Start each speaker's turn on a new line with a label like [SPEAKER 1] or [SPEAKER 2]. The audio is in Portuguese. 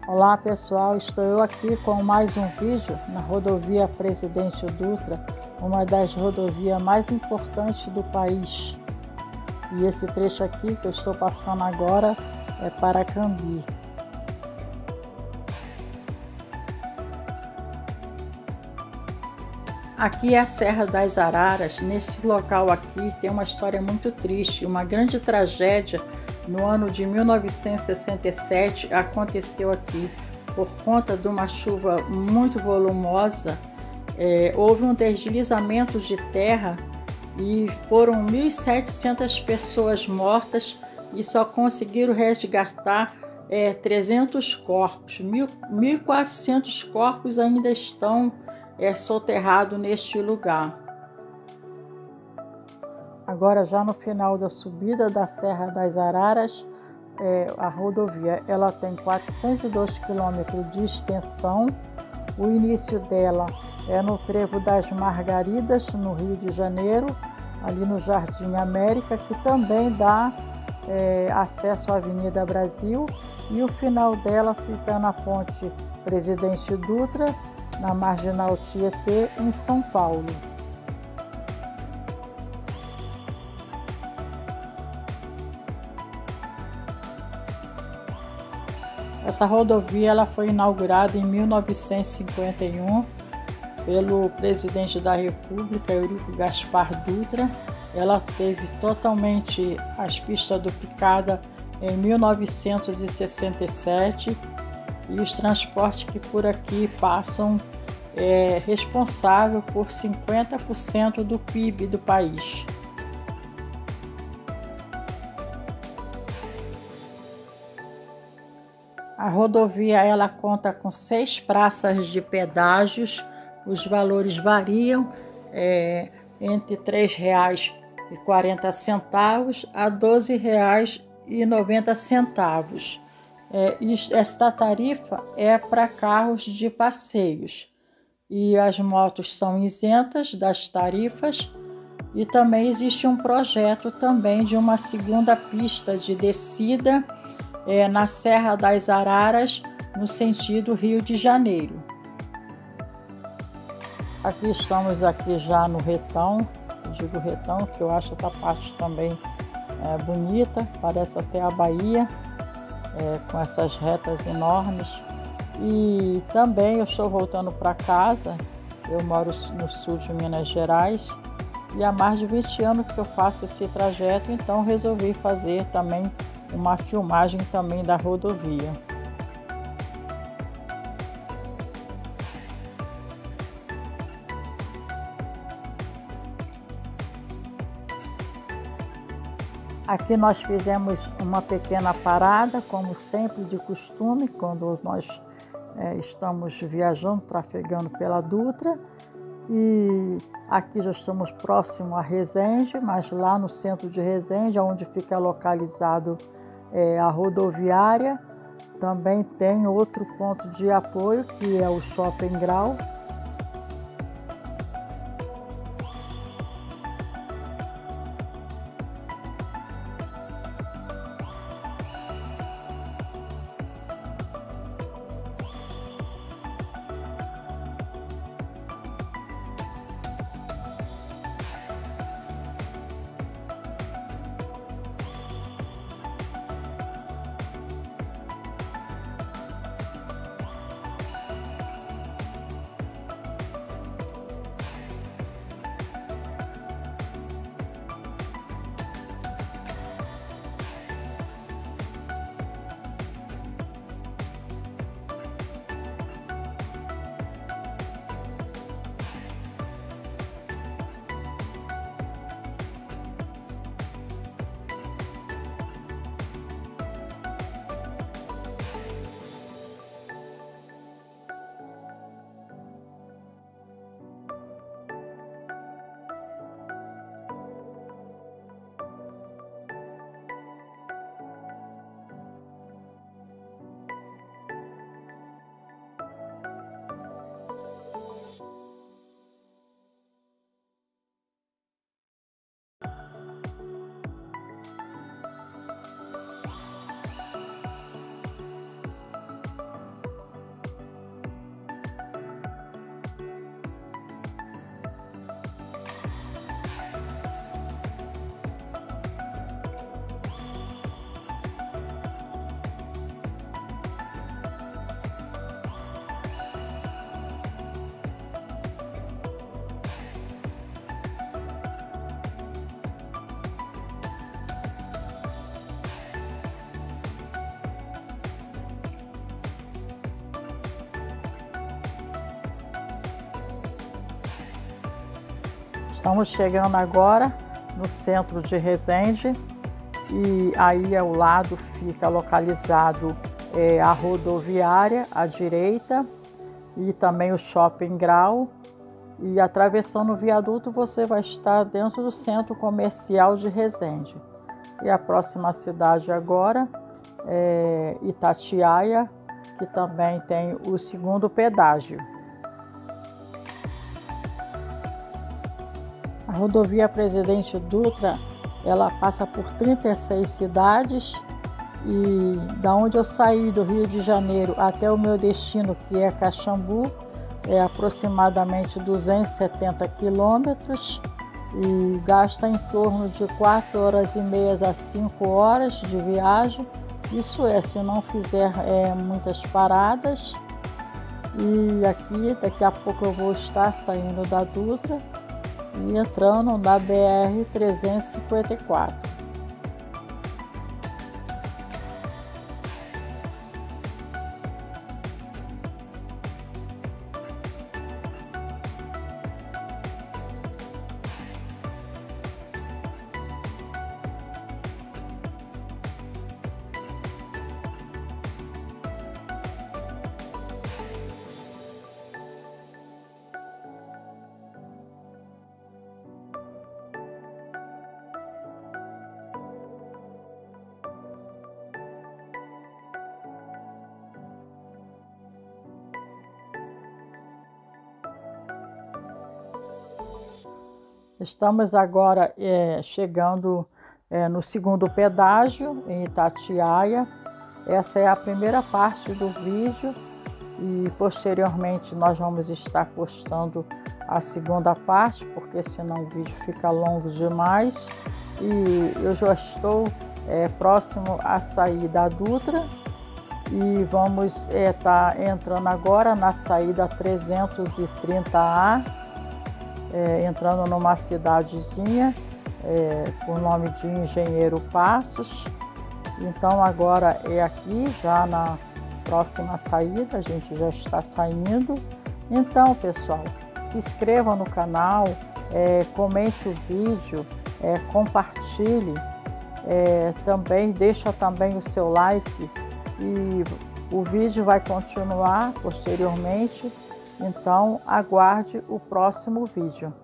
[SPEAKER 1] Olá pessoal, estou eu aqui com mais um vídeo na rodovia Presidente Dutra, uma das rodovias mais importantes do país. E esse trecho aqui que eu estou passando agora é Paracambi. Aqui é a Serra das Araras. Nesse local aqui tem uma história muito triste, uma grande tragédia. No ano de 1967 aconteceu aqui, por conta de uma chuva muito volumosa, houve um deslizamento de terra e foram 1.700 pessoas mortas e só conseguiram resgatar 300 corpos. 1.400 corpos ainda estão soterrados neste lugar. Agora, já no final da subida da Serra das Araras, a rodovia ela tem 402 km de extensão. O início dela é no Trevo das Margaridas, no Rio de Janeiro, ali no Jardim América, que também dá acesso à Avenida Brasil, e o final dela fica na Ponte Presidente Dutra, na Marginal Tietê, em São Paulo. Essa rodovia ela foi inaugurada em 1951 pelo presidente da República, Eurico Gaspar Dutra. Ela teve totalmente as pistas duplicadas em 1967 e os transportes que por aqui passam é responsável por 50% do PIB do país. A rodovia ela conta com 6 praças de pedágios. Os valores variam entre R$ 3,40 a R$ 12,90. Esta tarifa é para carros de passeios e as motos são isentas das tarifas, e também existe um projeto também de uma segunda pista de descida na Serra das Araras, no sentido Rio de Janeiro. Aqui estamos já no retão, eu digo retão, que eu acho essa parte também bonita, parece até a Bahia, com essas retas enormes. E também eu estou voltando para casa, eu moro no sul de Minas Gerais, e há mais de 20 anos que eu faço esse trajeto, então resolvi fazer também uma filmagem também da rodovia. Aqui nós fizemos uma pequena parada, como sempre de costume, quando nós estamos viajando, trafegando pela Dutra. E aqui já estamos próximo a Resende, mas lá no centro de Resende, onde fica localizado a rodoviária, também tem outro ponto de apoio, que é o Shopping Grau. Estamos chegando agora no centro de Resende e aí ao lado fica localizado a rodoviária à direita e também o Shopping Grau. E atravessando o viaduto você vai estar dentro do centro comercial de Resende. E a próxima cidade agora é Itatiaia, que também tem o segundo pedágio. A rodovia Presidente Dutra, ela passa por 36 cidades e da onde eu saí do Rio de Janeiro até o meu destino, que é Caxambu, é aproximadamente 270 quilômetros e gasta em torno de 4 horas e meia a 5 horas de viagem. Isso é, se não fizer muitas paradas. E aqui, daqui a pouco eu vou estar saindo da Dutra e entrando na BR-354. Estamos agora chegando no segundo pedágio, em Itatiaia. Essa é a primeira parte do vídeo e posteriormente nós vamos estar postando a segunda parte, porque senão o vídeo fica longo demais. E eu já estou próximo a sair da Dutra e vamos estar entrando agora na saída 330A, entrando numa cidadezinha com o nome de Engenheiro Passos. Então agora é aqui, já na próxima saída, a gente já está saindo. Então, pessoal, se inscreva no canal, comente o vídeo, compartilhe, também deixa também o seu like e o vídeo vai continuar posteriormente. Então, aguarde o próximo vídeo.